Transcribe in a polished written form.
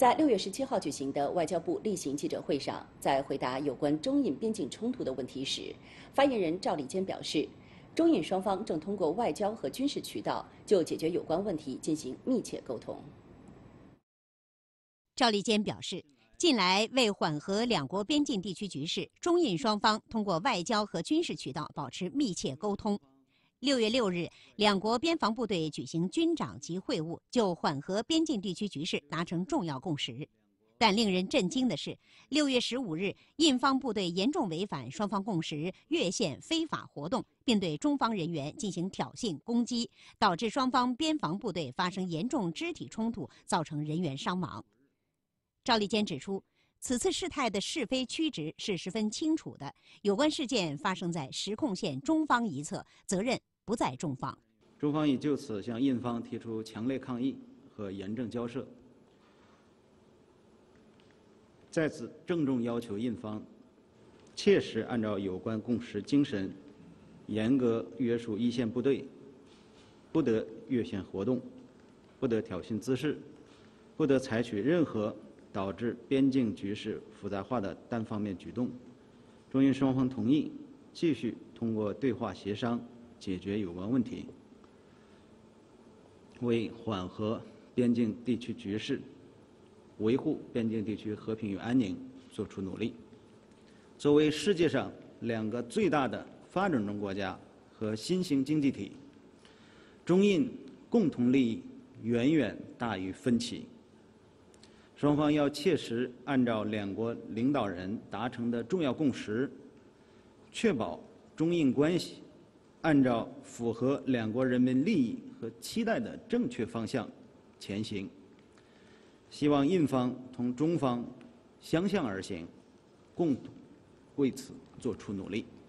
在6月17号举行的外交部例行记者会上，在回答有关中印边境冲突的问题时，发言人赵立坚表示，中印双方正通过外交和军事渠道就解决有关问题进行密切沟通。 赵立坚表示，近来为缓和两国边境地区局势，中印双方通过外交和军事渠道保持密切沟通。6月6日，两国边防部队举行军长级会晤，就缓和边境地区局势达成重要共识。但令人震惊的是，6月15日，印方部队严重违反双方共识，越线非法活动，并对中方人员进行挑衅攻击，导致双方边防部队发生严重肢体冲突，造成人员伤亡。赵立坚指出，此次事态的是非曲直是十分清楚的，有关事件发生在实控线中方一侧，责任不在中方。 中方已就此向印方提出强烈抗议和严正交涉，在此郑重要求印方切实按照有关共识精神，严格约束一线部队，不得越线活动，不得挑衅滋事，不得采取任何导致边境局势复杂化的单方面举动。中印双方同意继续通过对话协商解决有关问题，为缓和边境地区局势、维护边境地区和平与安宁做出努力。作为世界上两个最大的发展中国家和新兴经济体，中印共同利益远远大于分歧。双方要切实按照两国领导人达成的重要共识，确保中印关系按照符合两国人民利益和期待的正确方向前行。希望印方同中方相向而行，共同为此做出努力。